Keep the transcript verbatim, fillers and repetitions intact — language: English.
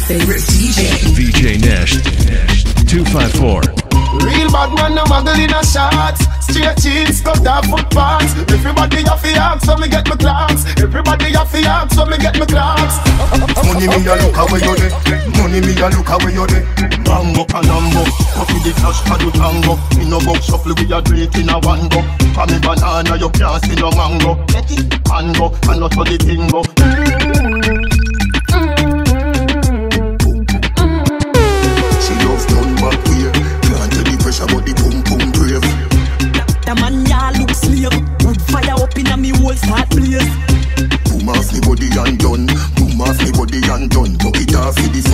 favorite D J, D J Nesh two five four. Real bad man, no muggle in a shots. Straight jeans, cut off foot pants. Everybody have the arms, so me get my clocks. Everybody have the arms, so me get my clocks. Money me a look away you dey. Money me a look away you dey. Bambo Panambo, copy the cash for the tango. Me no box shuffle, we a do it in a one go. For me banana, you can't see no mango. Get it, mango, and not for the tingo. She loves none but weird. About the boom boom brave. The man ya look slave. Wood fire up in a me whole start blaze. Boom off me body and done. Boom off me body and done. Tuck it off with the